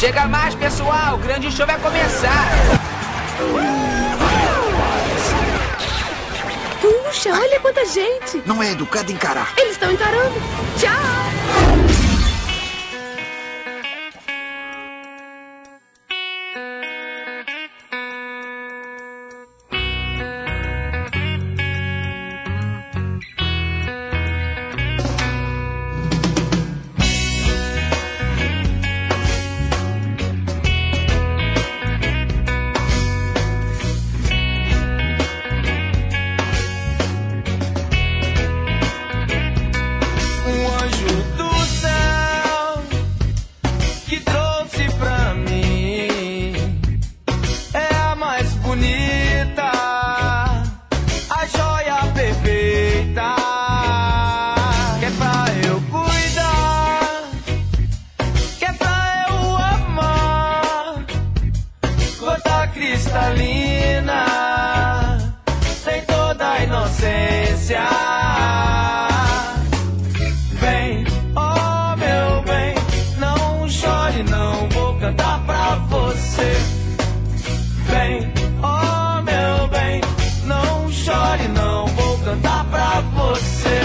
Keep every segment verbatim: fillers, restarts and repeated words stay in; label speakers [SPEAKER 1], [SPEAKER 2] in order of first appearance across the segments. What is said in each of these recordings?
[SPEAKER 1] Chega mais, pessoal, o grande show vai começar.
[SPEAKER 2] Puxa, olha quanta gente.
[SPEAKER 3] Não é educado encarar.
[SPEAKER 2] Eles estão encarando. Tchau.
[SPEAKER 4] Cristalina, tem toda a inocência. Vem, oh meu bem, não chore, não vou cantar pra você. Vem, oh meu bem, não chore, não vou cantar pra você.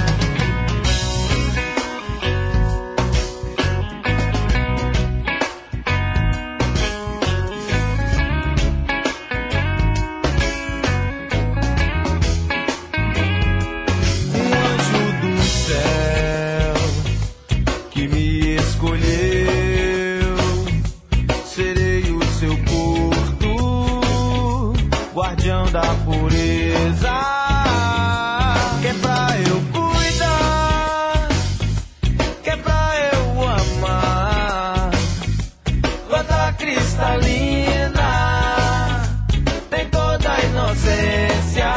[SPEAKER 4] Guardião da pureza, que é pra eu cuidar, que é pra eu amar. Gota cristalina, tem toda a inocência.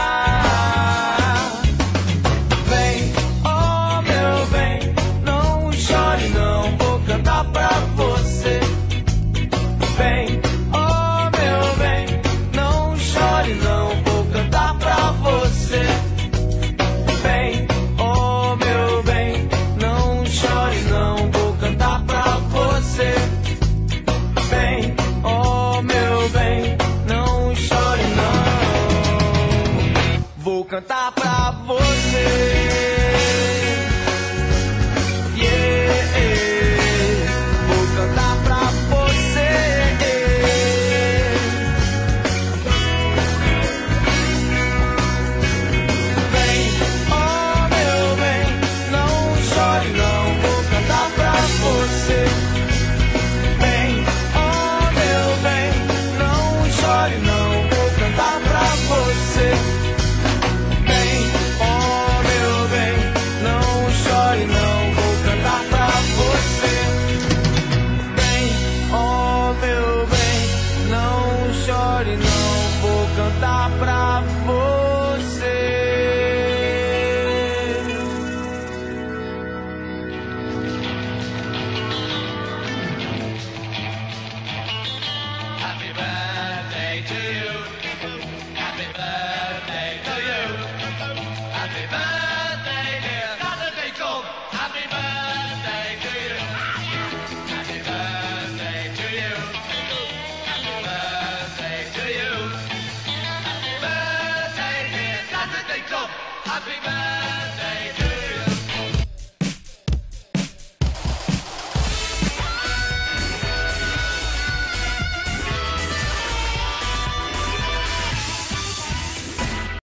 [SPEAKER 4] Vem, oh meu bem, não chore, não vou cantar pra você. Vem, oh meu bem, não chore, não vou cantar pra você. Vem, oh meu bem, não chore, não vou cantar pra você. Vem, oh meu bem, não chore, não vou cantar pra você. Chore, não vou cantar pra você.
[SPEAKER 5] Happy birthday to you. Happy birthday to you. Happy birthday, dear Saturday Club. Happy birthday to you. Happy birthday to you. Happy birthday to you. Happy birthday, dear Saturday Club. Happy birthday.